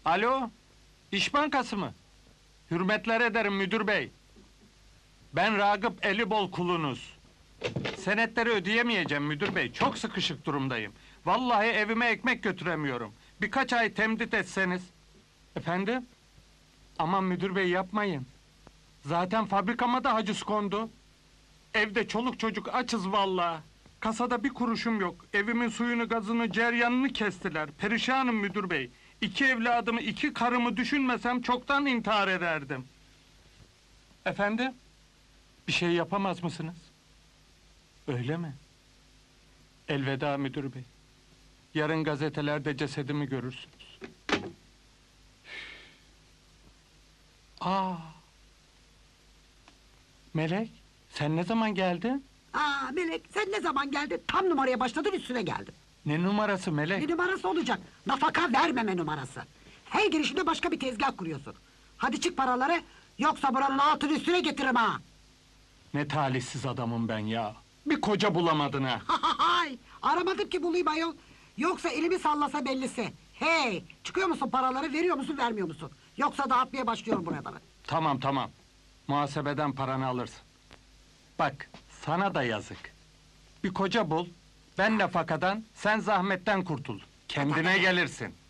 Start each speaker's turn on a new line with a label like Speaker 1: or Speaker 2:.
Speaker 1: Alo, İş Bankası mı? Hürmetler ederim müdür bey. Ben Ragıp Elibol kulunuz. Senetleri ödeyemeyeceğim müdür bey, çok sıkışık durumdayım. Vallahi evime ekmek götüremiyorum. Birkaç ay temdit etseniz. Efendim? Aman müdür bey yapmayın. Zaten fabrikama da haciz kondu. Evde çoluk çocuk açız vallahi. Kasada bir kuruşum yok. Evimin suyunu, gazını, ceryanını kestiler. Perişanım müdür bey. 2 evladımı, 2 karımı düşünmesem çoktan intihar ederdim. Efendim? Bir şey yapamaz mısınız? Öyle mi? Elveda müdür bey. Yarın gazetelerde cesedimi görürsünüz. Aa! Melek, sen ne zaman geldin?
Speaker 2: Aa Melek, sen ne zaman geldin? Tam numaraya başladın, üstüne geldim.
Speaker 1: Ne numarası Melek?
Speaker 2: Ne numarası olacak? Nafaka vermeme numarası. Her girişinde başka bir tezgah kuruyorsun. Hadi çık paraları, yoksa buranın altını üstüne getiririm ha!
Speaker 1: Ne talihsiz adamım ben ya! Bir koca bulamadın ha!
Speaker 2: Hay! Aramadım ki bulayım ayol. Yoksa elimi sallasa bellisi. Hey! Çıkıyor musun paraları, veriyor musun, vermiyor musun? Yoksa dağıtmaya başlıyorum buraları.
Speaker 1: Tamam tamam. Muhasebeden paranı alırsın. Bak, sana da yazık. Bir koca bul, ben nafakadan, sen zahmetten kurtul. Kendine gelirsin.